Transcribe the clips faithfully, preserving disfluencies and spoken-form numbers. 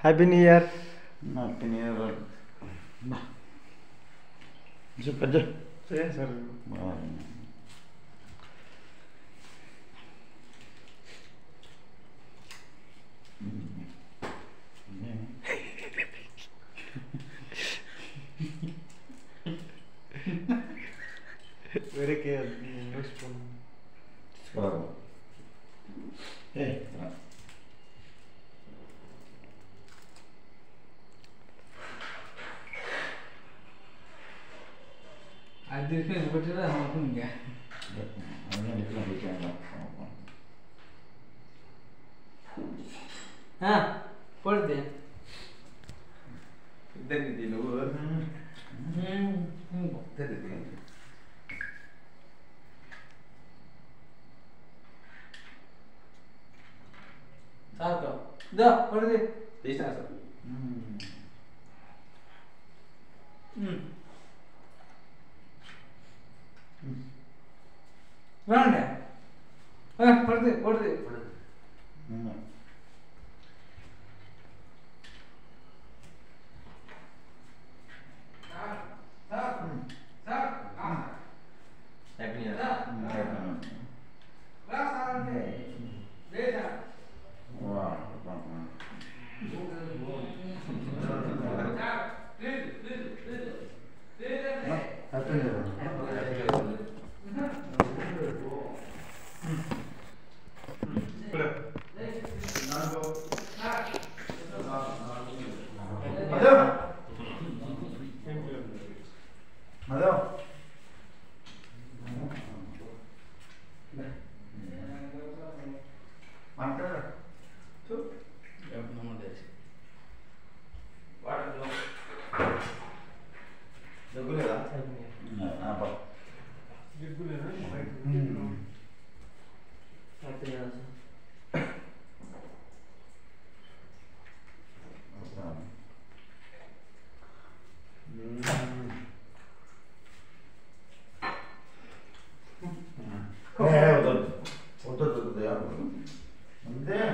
Happy new year. Happy new year. చెప్పండి sir. వేరే కేర్ అది పెట్టినా ఇంకా పడితే ఇద్దరికి నువ్వు సార్ దా పడితే తీసినా సార్ రాండి పడితే పడితే అంతే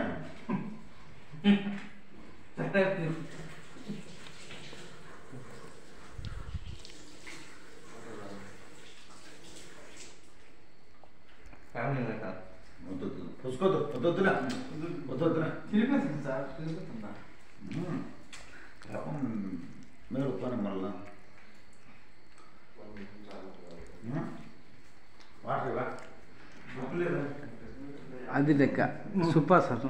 పుసుకోద్దు పొద్దున పొద్దున తిరిగిపోతుంది సార్ తిరిగిపోతుందా మీరు పని మళ్ళా వాటర్ అది లెక్క సూపర్ సార్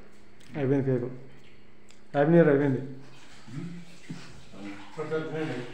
అయిపోయింది కేకు హ్యాపీ న్యూ ఇయర్ అయిపోయింది.